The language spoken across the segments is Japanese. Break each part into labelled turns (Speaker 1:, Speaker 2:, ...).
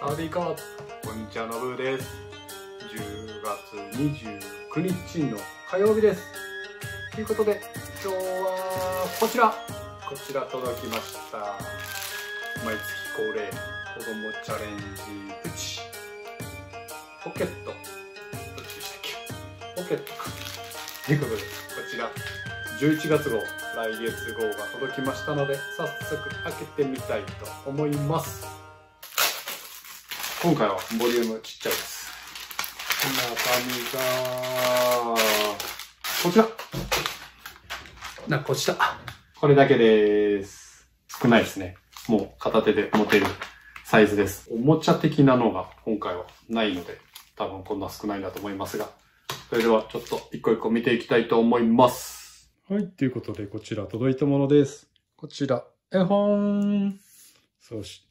Speaker 1: サワディーカー、こんにちは、のぶです。10月29日の火曜日です。ということで、今日はこちら届きました。毎月恒例、子供チャレンジプチポケット。どっちでしたっけ？ポケットか。ということで、こちら、11月号、来月号が届きましたので、早速開けてみたいと思います。今回はボリュームちっちゃいです。中身が、こちら。こちら。これだけです。少ないですね。もう片手で持てるサイズです。おもちゃ的なのが今回はないので、多分こんな少ないんだと思いますが、それではちょっと一個一個見ていきたいと思います。はい、ということでこちら届いたものです。こちら、絵本。そして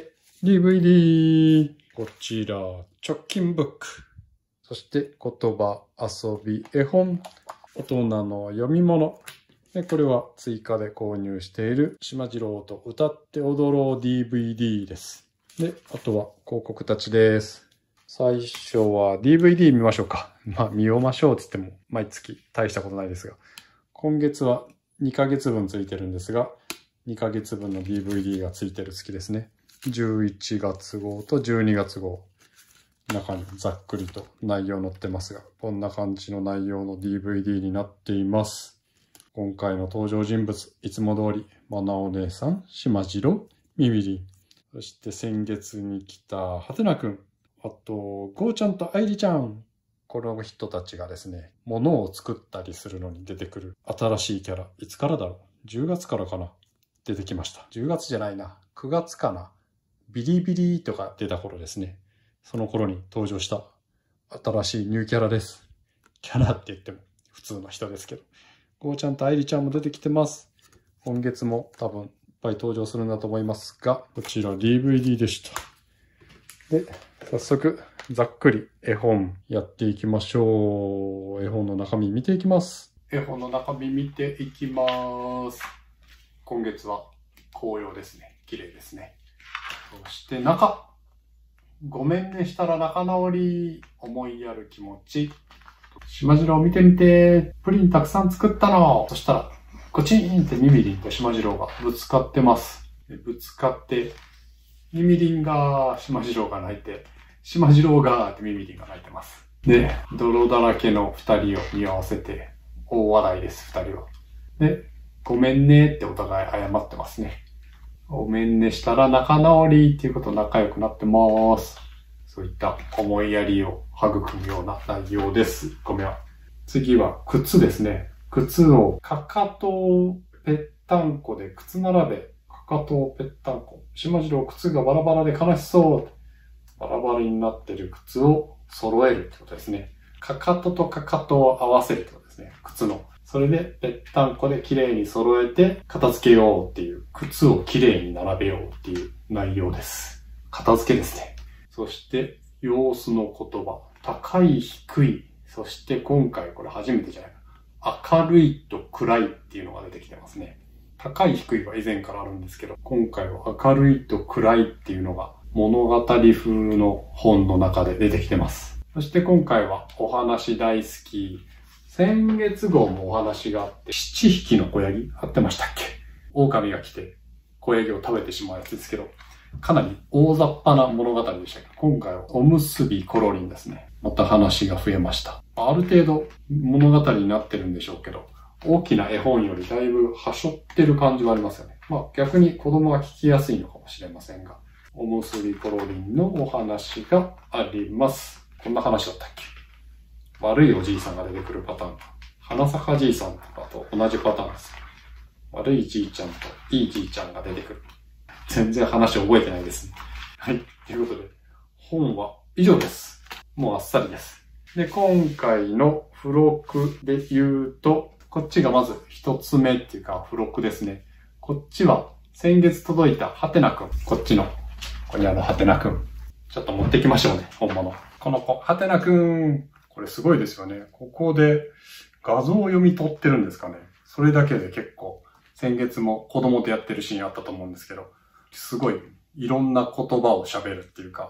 Speaker 1: 、DVD。こちら、貯金ブック。そして、言葉、遊び、絵本。大人の読み物。で、これは追加で購入している、しまじろうと歌って踊ろう DVD です。で、あとは広告たちです。最初は DVD 見ましょうか。見ましょうって言っても、毎月大したことないですが。今月は2ヶ月分ついてるんですが、2ヶ月分の DVD がついてる月ですね。11月号と12月号。中にざっくりと内容載ってますが、こんな感じの内容の DVD になっています。今回の登場人物、いつも通り、まなお姉さん、しまじろ、みみりん。そして先月に来たはてなくん。あと、ごーちゃんとあいりちゃん。この人たちがですね、物を作ったりするのに出てくる新しいキャラ。いつからだろう ?10 月からかな出てきました。10月じゃないな。9月かなビリビリとか出た頃ですね。その頃に登場した新しいニューキャラです。キャラって言っても普通の人ですけど。ごーちゃんとあいりちゃんも出てきてます。今月も多分いっぱい登場するんだと思いますが、こちら DVD でした。で、早速ざっくり絵本やっていきましょう。絵本の中身見ていきます。絵本の中身見ていきます。今月は紅葉ですね。綺麗ですね。そして中。ごめんねしたら仲直り。思いやる気持ち。しまじろう見てみて。プリンたくさん作ったの。そしたら、コチーンってみみりんとしまじろうがぶつかってます。ぶつかって、みみりんがしまじろうが泣いて、しまじろうがってみみりんが泣いてます。で、泥だらけの二人を見合わせて、大笑いです、二人は。で、ごめんねってお互い謝ってますね。ごめんねしたら仲直りっていうこと仲良くなってます。そういった思いやりを育むような内容です。ごめん。次は靴ですね。靴をかかとをぺったんこで靴並べ。かかとをぺったんこ。しまじろう靴がバラバラで悲しそう。バラバラになってる靴を揃えるってことですね。かかととかかとを合わせるってことですね。靴の。それで、ぺったんこで綺麗に揃えて、片付けようっていう、靴を綺麗に並べようっていう内容です。片付けですね。そして、様子の言葉。高い、低い。そして今回これ初めてじゃないか。明るいと暗いっていうのが出てきてますね。高い、低いは以前からあるんですけど、今回は明るいと暗いっていうのが物語風の本の中で出てきてます。そして今回はお話大好き。先月号もお話があって、7匹の子ヤギ合ってましたっけ？狼が来て子ヤギを食べてしまうやつですけど、かなり大雑把な物語でしたけど、今回はおむすびコロリンですね。また話が増えました。ある程度物語になってるんでしょうけど、大きな絵本よりだいぶはしょってる感じはありますよね。逆に子供が聞きやすいのかもしれませんが、おむすびコロリンのお話があります。こんな話だったっけ？悪いおじいさんが出てくるパターン。花咲かじいさんとかと同じパターンです。悪いじいちゃんといいじいちゃんが出てくる。全然話覚えてないですね。はい。ということで、本は以上です。もうあっさりです。で、今回の付録で言うと、こっちがまず一つ目っていうか付録ですね。こっちは先月届いたはてなくん。こっちの、ここにはてなくん。ちょっと持ってきましょうね。本物。この子、はてなくん。これすごいですよね。ここで画像を読み取ってるんですかね。それだけで結構、先月も子供とやってるシーンあったと思うんですけど、すごいいろんな言葉を喋るっていうか、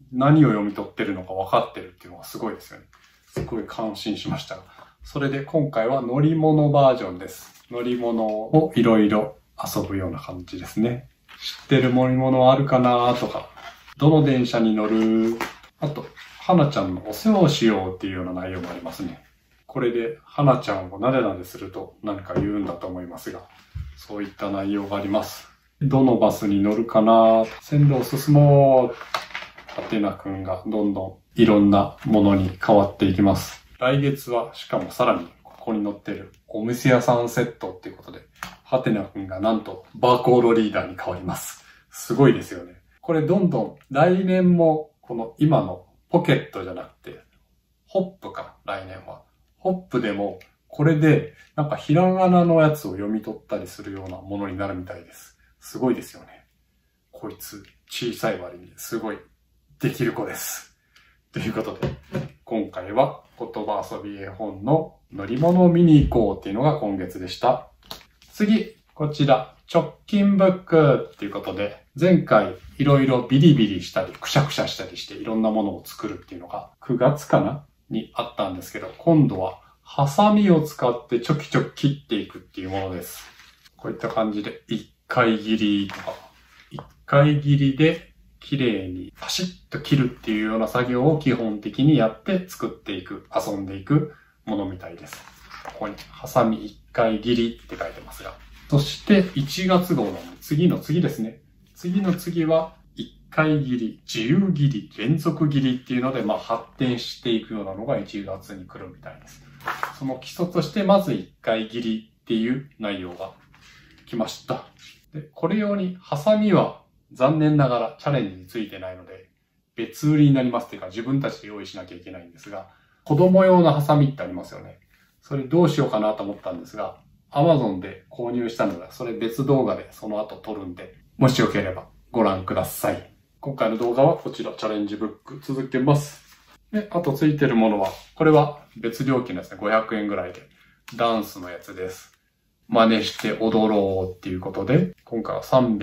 Speaker 1: 何を読み取ってるのか分かってるっていうのがすごいですよね。すごい感心しました。それで今回は乗り物バージョンです。乗り物をいろいろ遊ぶような感じですね。知ってる乗り物はあるかなとか、どの電車に乗る、あと、花ちゃんのお世話をしようっていうような内容もありますね。これで花ちゃんをなでなですると何か言うんだと思いますが、そういった内容があります。どのバスに乗るかな、線路を進もう。はてなくんがどんどんいろんなものに変わっていきます。来月はしかもさらにここに載ってるお店屋さんセットっていうことで、はてなくんがなんとバーコードリーダーに変わります。すごいですよね。これどんどん来年もこの今のポケットじゃなくて、ホップか、来年は。ホップでもこれでなんかひらがなのやつを読み取ったりするようなものになるみたいです。すごいですよね。こいつ小さい割にすごいできる子です。ということで、今回は言葉遊び絵本の乗り物を見に行こうっていうのが今月でした。次、こちら、直近ブックっていうことで、前回いろいろビリビリしたり、くしゃくしゃしたりしていろんなものを作るっていうのが9月かなにあったんですけど、今度はハサミを使ってちょきちょき切っていくっていうものです。こういった感じで1回切りとか、1回切りで綺麗にパシッと切るっていうような作業を基本的にやって作っていく、遊んでいくものみたいです。ここにハサミ1回切りって書いてますが。そして1月号の次の次ですね。次の次は1回切り、自由切り、連続切りっていうので、発展していくようなのが1月に来るみたいです。その基礎としてまず1回切りっていう内容が来ました。で、これ用にハサミは残念ながらチャレンジについてないので、別売りになりますっていうか自分たちで用意しなきゃいけないんですが、子供用のハサミってありますよね。それどうしようかなと思ったんですが、Amazon で購入したので、それ別動画でその後撮るんで、もしよければご覧ください。今回の動画はこちらチャレンジブック続けます。で、あとついてるものは、これは別料金ですね。500円ぐらいで。ダンスのやつです。真似して踊ろうっていうことで、今回は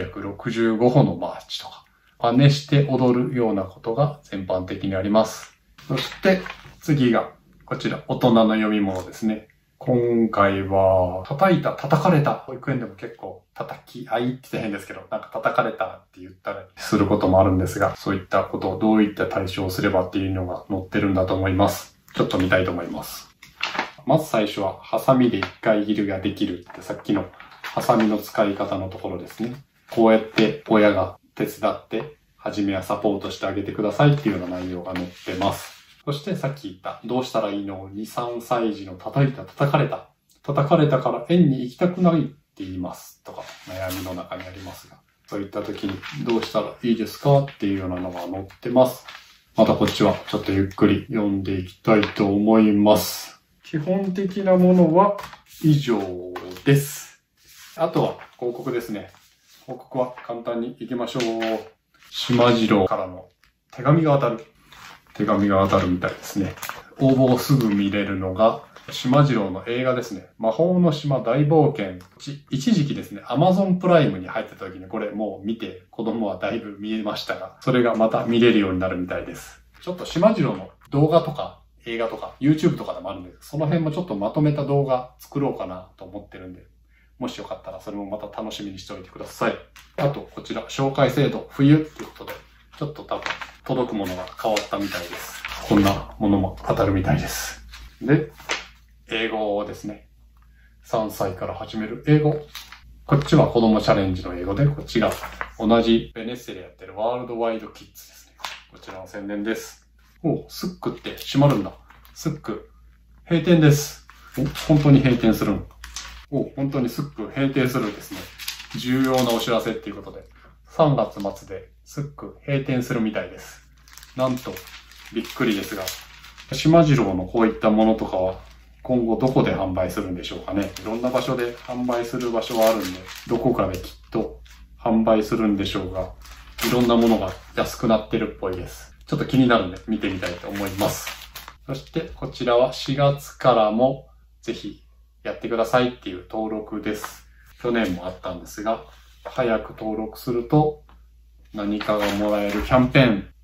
Speaker 1: 365歩のマーチとか、真似して踊るようなことが全般的にあります。そして次がこちら大人の読み物ですね。今回は叩かれた。保育園でも結構叩き合いって言って変ですけど、なんか叩かれたって言ったりすることもあるんですが、そういったことをどういった対処をすればっていうのが載ってるんだと思います。ちょっと見たいと思います。まず最初は、ハサミで1回切りができるってさっきのハサミの使い方のところですね。こうやって親が手伝って、はじめはサポートしてあげてくださいっていうような内容が載ってます。そしてさっき言った、どうしたらいいの ?2、3歳児の叩かれた。叩かれたから園に行きたくないって言いますとか、悩みの中にありますが、そういった時にどうしたらいいですかっていうようなのが載ってます。またこっちはちょっとゆっくり読んでいきたいと思います。基本的なものは以上です。あとは広告ですね。広告は簡単に行きましょう。島次郎からの手紙が当たる。手紙が当たるみたいですね。応募をすぐ見れるのが島次郎の映画ですね。魔法の島大冒険。一時期ですね、Amazon プライムに入ってた時にこれもう見て子供はだいぶ見えましたが、それがまた見れるようになるみたいです。ちょっと島次郎の動画とか映画とか YouTube とかでもあるんで、その辺もちょっとまとめた動画作ろうかなと思ってるんで、もしよかったらそれもまた楽しみにしておいてください。あとこちら紹介制度冬っていうことで、ちょっと多分届くものが変わったみたいです。こんなものも当たるみたいです。で、英語ですね。3歳から始める英語。こっちは子供チャレンジの英語で、こっちが同じベネッセでやってるワールドワイドキッズですね。こちらの宣伝です。スックって閉まるんだ。スック、閉店です。本当に閉店するん。本当にスック閉店するんですね。重要なお知らせっていうことで、3月末でスック閉店するみたいです。なんと、びっくりですが、島次郎のこういったものとかは、今後どこで販売するんでしょうかね。いろんな場所で販売する場所はあるんで、どこかできっと販売するんでしょうが、いろんなものが安くなってるっぽいです。ちょっと気になるんで見てみたいと思います。そしてこちらは4月からもぜひやってくださいっていう登録です。去年もあったんですが、早く登録すると何かがもらえるキャンペーン。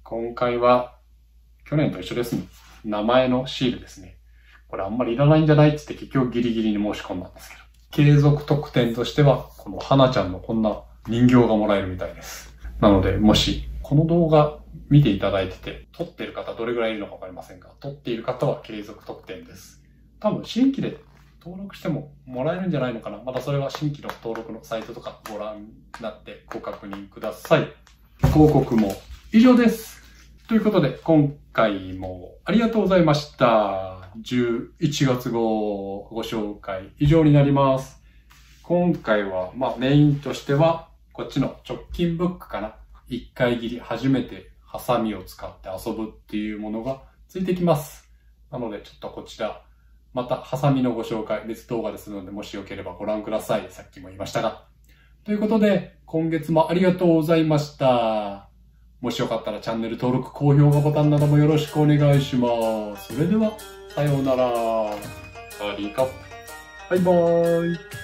Speaker 1: 今回は去年と一緒ですね。名前のシールですね。これあんまりいらないんじゃないって言って結局ギリギリに申し込んだんですけど。継続特典としては、この花ちゃんのこんな人形がもらえるみたいです。なので、もしこの動画見ていただいてて、撮っている方どれぐらいいるのかわかりませんが、撮っている方は継続特典です。多分新規で登録してももらえるんじゃないのかな。またそれは新規の登録のサイトとかご覧になってご確認ください。広告も以上です。ということで、今回もありがとうございました。11月号ご紹介以上になります。今回は、メインとしては、こっちの直近ブックかな。1回切り初めてハサミを使って遊ぶっていうものがついてきます。なので、ちょっとこちら、またハサミのご紹介、別動画ですので、もしよければご覧ください。さっきも言いましたが。ということで、今月もありがとうございました。もしよかったらチャンネル登録、高評価ボタンなどもよろしくお願いします。それでは、さようなら。サリーカップ。バイバーイ。